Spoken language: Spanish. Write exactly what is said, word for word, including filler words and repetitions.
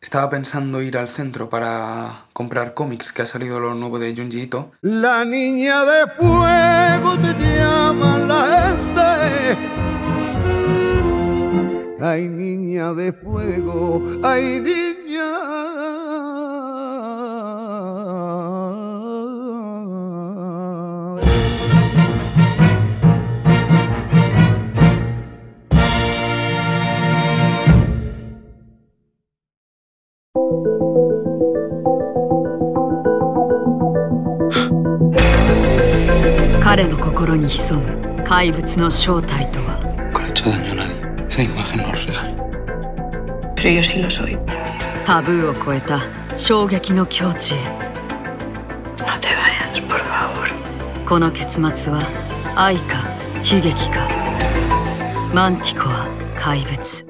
Estaba pensando ir al centro para comprar cómics, que ha salido lo nuevo de Junji Ito. La niña de fuego te llama la gente. Ay, niña de fuego, ay, niña. 彼の心に潜む怪物の正体とは。 Nunca le he hecho daño a nadie. Esa imagen no es real. Pero yo sí lo soy. タブーを超えた衝撃の境地へ。 No te vayas, por favor. この結末は愛か悲劇か。マンティコは怪物。